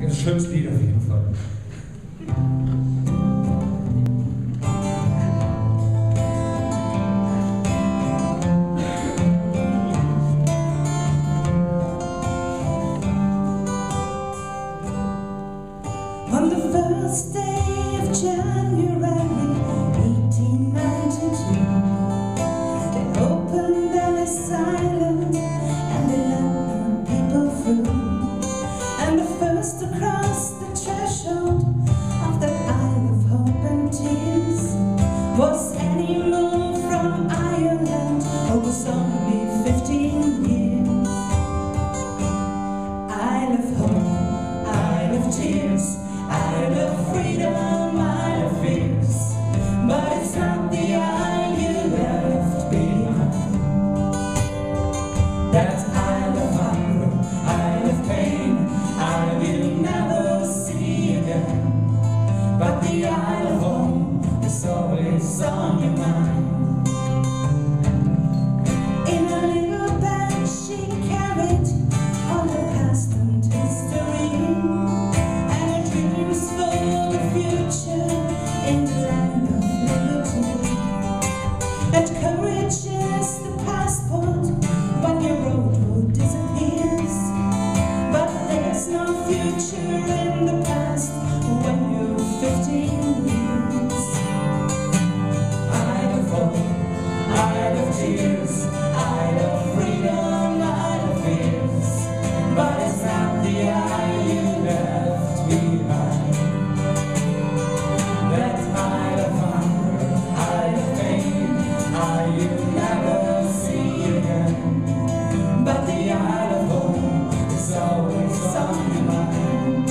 Ein schönes Lied auf jeden Fall. On the first day of January 1892, they opened Ellis Island and they let the people through. And the first to cross the threshold of that Isle of Hope and Tears was Annie Moore from Ireland, who was only 15 years. Isle of Hope, Isle of Tears, Isle of freedom, Isle of fears, but it's not the isle you left behind. That Isle of hunger, Isle of pain, Isle you'll never see again. But the Isle of home is always on your mind. In a little bag she carried all her past and history, for the future in the land of liberty. And courage is the passport when your road disappears. But there's no future in the past when you're 15 years. Isle of hope, Isle of tears, Isle of freedom, Isle of fears, but it's not the isle you left behind. But the Isle of home is always on your mind.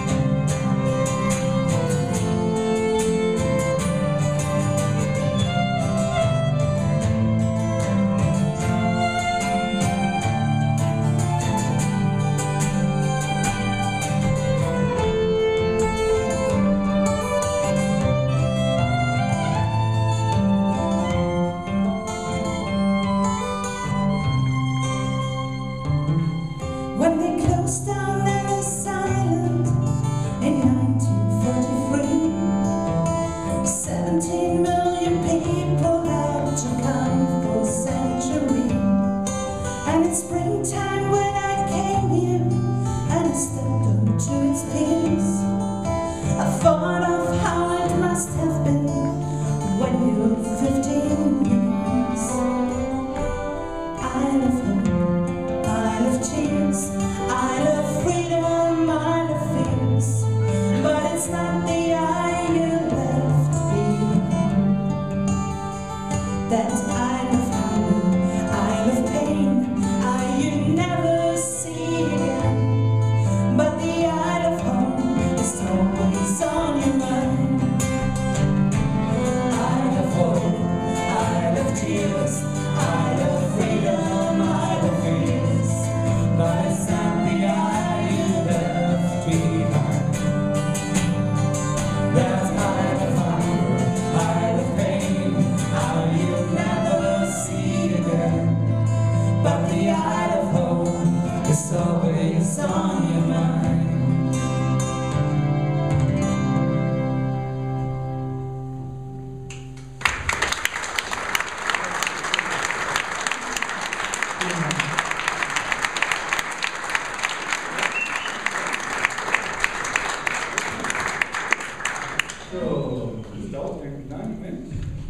When they closed down Ellis Island in 1943, 17 million people had to come for sanctuary. And it's springtime when I came here and I stepped onto its piers. I thought of how it must have been when you're 15 years. Isle of hope, Isle of tears, Isle of freedom, Isle of fears, but it's not the isle you left behind. That Isle of hunger, Isle of pain, Isle you never see again. But the Isle of home is always on your mind. Isle of hope, Isle of tears, Isle of freedom, Isle of fears, but it's not the isle you left behind. That Isle of hunger, Isle of pain, Isle you'll never see again. But the Isle of home is always on your mind. So, das dauert einen kleinen Moment.